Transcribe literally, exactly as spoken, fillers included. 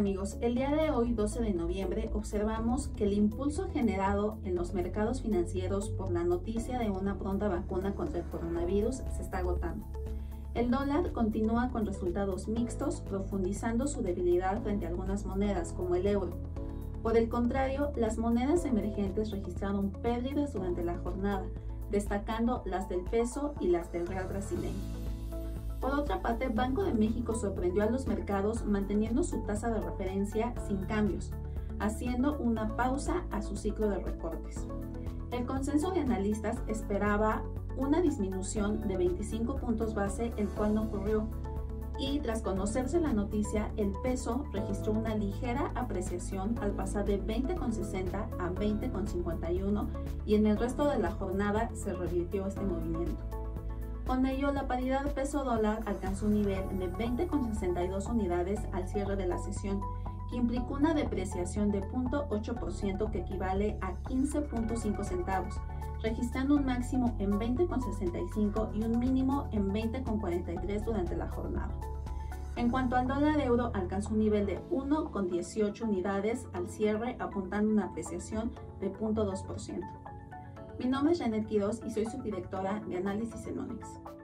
amigos? El día de hoy, doce de noviembre, observamos que el impulso generado en los mercados financieros por la noticia de una pronta vacuna contra el coronavirus se está agotando. El dólar continúa con resultados mixtos, profundizando su debilidad frente a algunas monedas, como el euro. Por el contrario, las monedas emergentes registraron pérdidas durante la jornada, destacando las del peso y las del real brasileño. Por otra parte, Banco de México sorprendió a los mercados manteniendo su tasa de referencia sin cambios, haciendo una pausa a su ciclo de recortes. El consenso de analistas esperaba una disminución de veinticinco puntos base, el cual no ocurrió, y tras conocerse la noticia, el peso registró una ligera apreciación al pasar de veinte con sesenta a veinte con cincuenta y uno, y en el resto de la jornada se revirtió este movimiento. Con ello, la paridad peso-dólar alcanzó un nivel de veinte con sesenta y dos unidades al cierre de la sesión, que implicó una depreciación de cero punto ocho por ciento que equivale a quince punto cinco centavos, registrando un máximo en veinte con sesenta y cinco y un mínimo en veinte con cuarenta y tres durante la jornada. En cuanto al dólar euro, alcanzó un nivel de uno con dieciocho unidades al cierre, apuntando una apreciación de cero punto dos por ciento. Mi nombre es Janet Quiroz y soy subdirectora de Análisis en Onyx.